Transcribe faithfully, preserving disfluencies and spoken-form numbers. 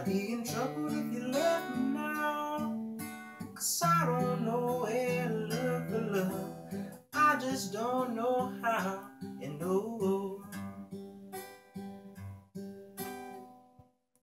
be in trouble if you left me now. Cause I don't know where to look for love. I just don't know